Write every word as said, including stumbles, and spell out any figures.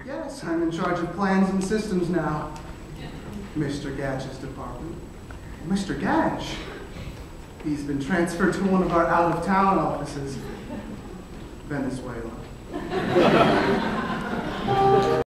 Yes, I'm in charge of plans and systems now. Mister Gatch's department. Mister Gatch? He's been transferred to one of our out-of-town offices. Venezuela.